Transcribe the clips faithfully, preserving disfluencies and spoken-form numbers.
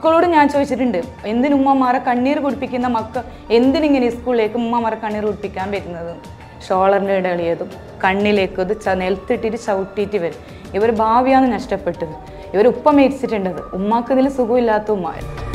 മക്കളോട് ഞാൻ ചോദിച്ചിട്ടുണ്ട്, എന്തിന് ഉമ്മമാരെ കണ്ണീർ കുടിപ്പിക്കുന്ന മക്കൾ എന്തിനിങ്ങനെ സ്കൂളിലേക്ക് ഉമ്മമാരെ കണ്ണീർ കുടിപ്പിക്കാൻ വരുന്നത്? ഷോളറിൻ്റെ ഇടളിയതും കണ്ണിലേക്ക് അത് ച നിലത്തിട്ടിട്ട് ചവിട്ടിയിട്ട് വരും. ഇവർ ഭാവിയാണ് നഷ്ടപ്പെട്ടത്. ഇവർ ഉപ്പ മേടിച്ചിട്ടുണ്ടത്. ഉമ്മാക്ക് ഇതിൽ സുഖമില്ലാത്ത ഉമ്മ.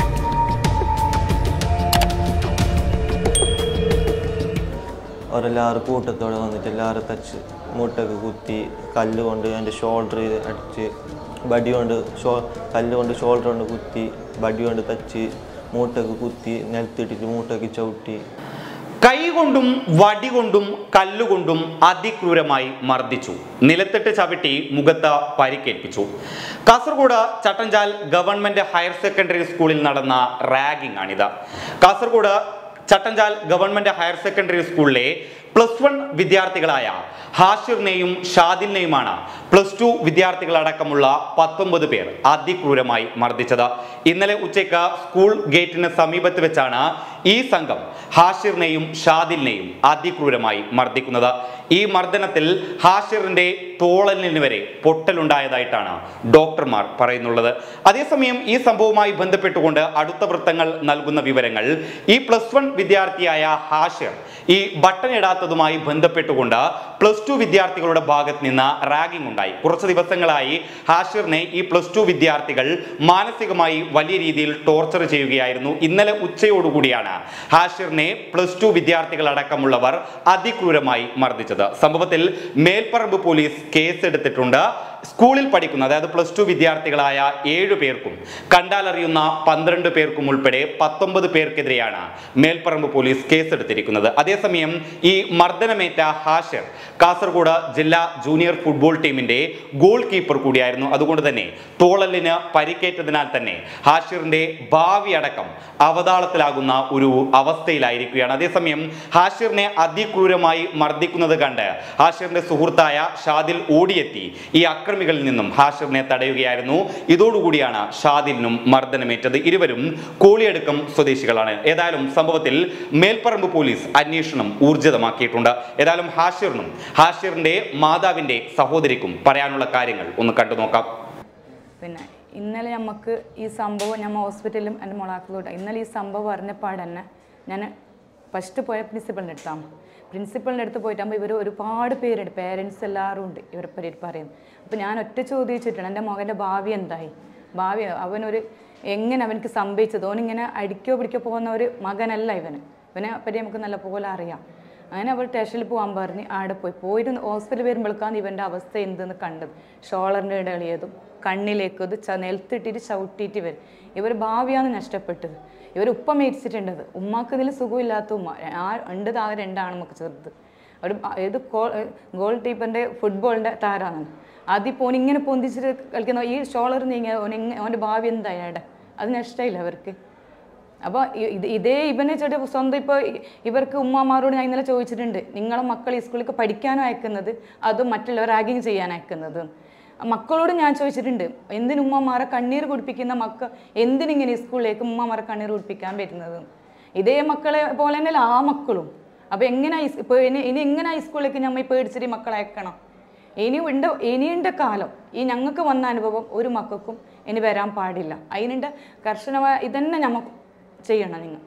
അവരെല്ലാവരും കൂട്ടത്തോടെ വന്നിട്ട് എല്ലാവരും തച്ച് മുട്ടൊക്കെ കുത്തി കല്ല് കൊണ്ട് എൻ്റെ ഷോൾഡർ അടിച്ച് ബടി കൊണ്ട് ഷോ കല്ല് കൊണ്ട് ഷോൾഡർ കൊണ്ട് കുത്തി ബടി കൊണ്ട് തച്ച് മൂട്ടൊക്കെ കുത്തി നിലത്തിട്ടിട്ട് മൂട്ടൊക്കെ ചവിട്ടി. കൈകൊണ്ടും വടികൊണ്ടും കല്ലുകൊണ്ടും അതിക്രൂരമായി മർദ്ദിച്ചു. നിലത്തിട്ട് ചവിട്ടി മുഖത്ത് പരിക്കേൽപ്പിച്ചു. Kasaragod Chattanchal government higher secondary സ്കൂളിൽ നടന്ന റാഗിംഗ് ആണിത്. Kasaragod Chattanchal government higher secondary സ്കൂളിലെ പ്ലസ് വൺ വിദ്യാർത്ഥികളായ ഹാഷിറിനെയും ഷാദിലിനെയുമാണ് പ്ലസ് ടു വിദ്യാർത്ഥികളടക്കമുള്ള പത്തൊമ്പത് പേർ അതിക്രൂരമായി മർദ്ദിച്ചത്. ഇന്നലെ ഉച്ചയ്ക്ക് സ്കൂൾ ഗേറ്റിന് സമീപത്ത് വെച്ചാണ് ഈ സംഘം ഹാഷിറിനെയും ഷാദിലിനെയും അതിക്രൂരമായി മർദ്ദിക്കുന്നത്. ഈ മർദ്ദനത്തിൽ ഹാഷിറിന്റെ തോളലിന് വരെ പൊട്ടലുണ്ടായതായിട്ടാണ് ഡോക്ടർമാർ പറയുന്നുള്ളത്. അതേസമയം ഈ സംഭവവുമായി ബന്ധപ്പെട്ടുകൊണ്ട് അടുത്ത വൃത്തങ്ങൾ നൽകുന്ന വിവരങ്ങൾ, ഈ പ്ലസ് വൺ വിദ്യാർത്ഥിയായ ഹാഷിർ ഈ ബട്ടൺ ഇടാത്തതുമായി ബന്ധപ്പെട്ടുകൊണ്ട് പ്ലസ് ടു വിദ്യാർത്ഥികളുടെ ഭാഗത്ത് നിന്ന് റാഗിംഗ് ഉണ്ടായി. കുറച്ച് ദിവസങ്ങളായി ഹാഷിറിനെ ഈ പ്ലസ് ടു വിദ്യാർത്ഥികൾ മാനസികമായി വലിയ രീതിയിൽ ടോർച്ചർ ചെയ്യുകയായിരുന്നു. ഇന്നലെ ഉച്ചയോടുകൂടിയാണ് ഹാഷിറിനെ പ്ലസ് ടു വിദ്യാർത്ഥികളടക്കമുള്ളവർ അതിക്രൂരമായി മർദ്ദിച്ചത്. സംഭവത്തിൽ മേൽപ്പറമ്പ് പോലീസ് കേസെടുത്തിട്ടുണ്ട്. സ്കൂളിൽ പഠിക്കുന്ന അതായത് പ്ലസ് ടു വിദ്യാർത്ഥികളായ ഏഴു പേർക്കും കണ്ടാലറിയുന്ന പന്ത്രണ്ട് പേർക്കും ഉൾപ്പെടെ പത്തൊമ്പത് പേർക്കെതിരെയാണ് മേൽപ്പറമ്പ് പോലീസ് കേസെടുത്തിരിക്കുന്നത്. അതേസമയം ഈ മർദ്ദനമേറ്റ ഹാഷിർ കാസർഗോഡ് ജില്ലാ ജൂനിയർ ഫുട്ബോൾ ടീമിന്റെ ഗോൾ കീപ്പർ കൂടിയായിരുന്നു. അതുകൊണ്ട് തന്നെ തോളലിന് പരിക്കേറ്റതിനാൽ തന്നെ ഹാഷിറിന്റെ ഭാവി അടക്കം അവതാളത്തിലാകുന്ന ഒരു അവസ്ഥയിലായിരിക്കുകയാണ്. അതേസമയം ഹാഷിറിനെ അതിക്രൂരമായി മർദ്ദിക്കുന്നത് കണ്ട് ഹാഷിറിന്റെ സുഹൃത്തായ ഷാദിൽ ഓടിയെത്തി ഈ അക്രമികളിൽ നിന്നും ഹാഷിറിനെ തടയുകയായിരുന്നു. ഇതോടുകൂടിയാണ് ഷാദിലിനും മർദ്ദനമേറ്റത്. ഇരുവരും കോളിയടുക്കം സ്വദേശികളാണ്. ഏതായാലും സംഭവത്തിൽ മേൽപ്പറമ്പ് പോലീസ് അന്വേഷണം ഊർജിതമാക്കിയിട്ടുണ്ട്. ഏതായാലും ഹാഷിറിനും ഹാഷിറിന്റെ മാതാവിന്റെ സഹോദരിക്കും പറയാനുള്ള കാര്യങ്ങൾ ഒന്ന് കണ്ടു നോക്കാം. പിന്നെ ഇന്നലെ നമുക്ക് ഈ സംഭവം നമ്മൾ ഹോസ്പിറ്റലിലും എൻ്റെ മോളാക്കളോട്ട് ഇന്നലെ ഈ സംഭവം അറിഞ്ഞപ്പാട് തന്നെ ഞാൻ ഫസ്റ്റ് പോയ പ്രിൻസിപ്പളിൻ്റെ അടുത്താണ്. പ്രിൻസിപ്പളിൻ്റെ അടുത്ത് പോയിട്ടാകുമ്പോൾ ഇവർ ഒരുപാട് പേരുണ്ട്, പേരൻസ് എല്ലാവരും ഉണ്ട് ഇവരെ പറ്റി പറയുന്നത്. അപ്പോൾ ഞാൻ ഒറ്റ ചോദിച്ചിട്ടുണ്ട്, എൻ്റെ മകൻ്റെ ഭാവി എന്തായി, ഭാവി അവനൊരു എങ്ങനെ അവനക്ക് സംഭവിച്ചത്, ഓനിങ്ങനെ അടിക്കോ പിടിക്കോ പോകുന്ന ഒരു മകനല്ല ഇവന്, ഇവനെ പറ്റി നമുക്ക് നല്ല പോലെ അറിയാം. അങ്ങനെ അവർ സ്റ്റേഷനിൽ പോകാൻ പറഞ്ഞ് ആടെ പോയി പോയിട്ട് ഹോസ്പിറ്റലിൽ വരുമ്പോഴേക്കാണ് ഇവൻ്റെ അവസ്ഥ എന്തെന്ന് കണ്ടത്. ഷോളറിൻ്റെ ഇടളിയതും കണ്ണിലേക്ക് അത് ച നിലത്തിട്ടിട്ട് ചവിട്ടിയിട്ട് വരും. ഇവർ ഭാവിയാണ് നഷ്ടപ്പെട്ടത്. ഇവർ ഉപ്പ മേടിച്ചിട്ടുണ്ടത്. ഉമ്മാക്ക് ഇതിൽ സുഖമില്ലാത്ത ഉമ്മ ആ ഉണ്ട്. താഴെ രണ്ടാണ് നമുക്ക് ചെറുത്. ഒരു ഇത് ഗോൾ കീപ്പറിൻ്റെ ഫുട്ബോളിൻ്റെ താരാണ്. അതിപ്പോൾ ഓനിങ്ങനെ പൊന്തിച്ചിട്ട് കളിക്കുന്ന ഈ ഷോളർ നീങ്ങിയ ഓനെങ്ങനെ ഓൻ്റെ ഭാവി എന്തായാലും അത് നഷ്ടമില്ല അവർക്ക്. അപ്പോൾ ഇത് ഇതേ ഇവനെ ചേട്ട സ്വന്തം ഇപ്പോൾ ഇവർക്ക് ഉമ്മമാരോട് ഞാൻ ഇന്നലെ ചോദിച്ചിട്ടുണ്ട്, നിങ്ങളെ മക്കൾ ഈ സ്കൂളിലേക്ക് പഠിക്കാനോ അയക്കുന്നത് അതും മറ്റുള്ളവർ റാഗിങ് ചെയ്യാൻ അയക്കുന്നത്? മക്കളോട് ഞാൻ ചോദിച്ചിട്ടുണ്ട്, എന്തിന് ഉമ്മമാരെ കണ്ണീർ കുടിപ്പിക്കുന്ന മക്കൾ എന്തിനിങ്ങനെ ഈ സ്കൂളിലേക്ക് ഉമ്മമാരെ കണ്ണീർ കുടിപ്പിക്കാൻ വരുന്നത്? ഇതേ മക്കളെ പോലെ തന്നെയല്ല ആ മക്കളും. അപ്പോൾ എങ്ങനെ ഇപ്പോൾ ഇനി ഇനി എങ്ങനെ ഈ സ്കൂളിലേക്ക് നമ്മൾ പേടിച്ചിട്ട് മക്കളെ അയക്കണം? ഇനി ഉണ്ട് ഇനിയുണ്ട് കാലം. ഈ ഞങ്ങൾക്ക് വന്ന അനുഭവം ഒരു മക്കൾക്കും ഇനി വരാൻ പാടില്ല. അതിനുണ്ട് കർശനമായ ഇതന്നെ നമുക്ക് ചെയ്യണം. നിങ്ങൾ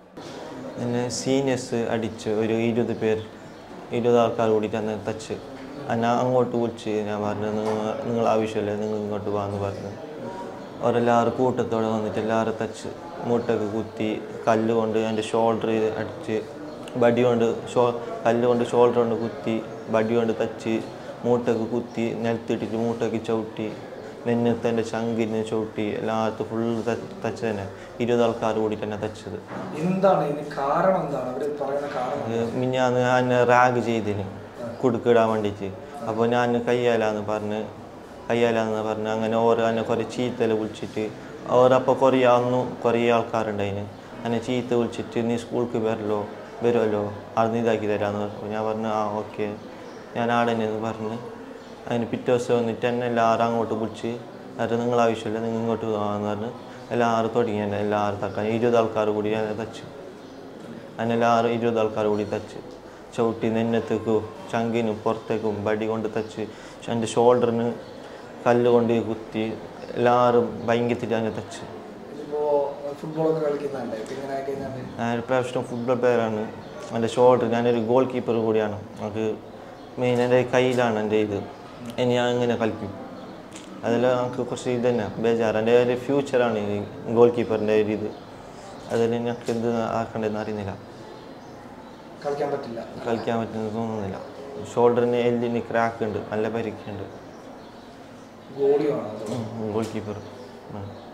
എന്നെ സീനിയേഴ്സ് അടിച്ച് ഒരു ഇരുപത് പേർ ഇരുപത് ആൾക്കാർ കൂടിയിട്ട് അന്ന് തച്ച് ഞാൻ അങ്ങോട്ട് വിളിച്ച് ഞാൻ പറഞ്ഞു, നിങ്ങൾ നിങ്ങൾ ആവശ്യമില്ല, നിങ്ങൾ ഇങ്ങോട്ട് പോകാമെന്ന് പറഞ്ഞു. അവരെല്ലാവരും കൂട്ടത്തോടെ വന്നിട്ട് എല്ലാവരും തച്ച് മുട്ടൊക്കെ കുത്തി കല്ല് കൊണ്ട് എൻ്റെ ഷോൾഡർ അടിച്ച് ബടി കൊണ്ട് ഷോ കല്ല് കൊണ്ട് ഷോൾഡർ കൊണ്ട് കുത്തി ബടി കൊണ്ട് തച്ച് മൂട്ടൊക്കെ കുത്തി നിലത്തിട്ടിട്ട് മൂട്ടൊക്കെ ചവിട്ടി നെഞ്ഞത്ത് എൻ്റെ ചങ്കിന് ചവിട്ടി എല്ലായിടത്തും ഫുള്ള് തച്ച് തന്നെ ഇരുപത് ആൾക്കാർ കൂടി തന്നെ തച്ചത്. മിഞ്ഞാന്ന് ഞാൻ റാഗ് ചെയ്തിന് കുടുക്കിടാൻ വേണ്ടിയിട്ട്. അപ്പോൾ ഞാൻ കയ്യാലാന്ന് പറഞ്ഞ് കയ്യാലാന്ന് പറഞ്ഞ് അങ്ങനെ ഓരോ എന്നെ കുറേ ചീത്തൽ വിളിച്ചിട്ട് ഓരപ്പോൾ കുറേ അന്നും കുറേ ആൾക്കാരുണ്ടായിന്. എന്നെ ചീത്ത വിളിച്ചിട്ട് നീ സ്കൂൾക്ക് വരല്ലോ വരുമല്ലോ അവിടെ ഇതാക്കി തരാമെന്ന് പറഞ്ഞു. ഞാൻ പറഞ്ഞു ആ ഓക്കെ ഞാൻ ആടെ തന്നെയെന്ന് പറഞ്ഞ് അതിന് പിറ്റേ ദിവസം വന്നിട്ട് എന്നെ എല്ലാവരും അങ്ങോട്ട് വിളിച്ച് അത് നിങ്ങൾ ആവശ്യമില്ല, നിങ്ങൾ ഇങ്ങോട്ട് പോകാമെന്ന് പറഞ്ഞ് എല്ലാവരും തുടങ്ങി എന്നെ എല്ലാവരും തക്കാൻ. ഇരുപത് ആൾക്കാർ കൂടി ഞാൻ തച്ച് അങ്ങനെ എല്ലാവരും ഇരുപത് ആൾക്കാർ കൂടി തച്ച് ചവിട്ടി നെഞ്ഞത്തേക്കും ചങ്കിനും പുറത്തേക്കും ബടി കൊണ്ട് തച്ച് എൻ്റെ ഷോൾഡറിന് കല്ല് കൊണ്ട് കുത്തി എല്ലാവരും ഭയങ്കരത്തിൽ അതിനെ തച്ച്. ഫുട്ബോളൊക്കെ കളിക്കുന്നതല്ലേ? ഇങ്ങനെ കഴിഞ്ഞാൽ ഞാനൊരു പ്രൊഫഷണൽ ഫുട്ബോൾ പ്ലെയറാണ്. എൻ്റെ ഷോൾഡർ, ഞാനൊരു ഗോൾ കീപ്പർ കൂടിയാണ്. നമുക്ക് മെയിൻ എൻ്റെ കയ്യിലാണ് എൻ്റെ ഇത്. ഇനി ഞാൻ ഇങ്ങനെ കളിക്കും. അതിൽ നമുക്ക് കുറച്ച് ഇത് തന്നെ ബേജാറ്. എൻ്റെ ഒരു ഫ്യൂച്ചറാണ് ഈ ഗോൾ കീപ്പറിൻ്റെ ഒരു ഇത്. അതിൽ ഞങ്ങൾക്ക് എന്ത് ആക്കേണ്ടതെന്ന് അറിയുന്നില്ല. കളിക്കാൻ പറ്റില്ല, കളിക്കാൻ പറ്റുമെന്ന് തോന്നുന്നില്ല. ഷോൾഡറിന് എല്ലിന് ക്രാക്ക് ഉണ്ട്, നല്ല പരിക്കുണ്ട്. ഗോളിയാണോ? Goal keeper.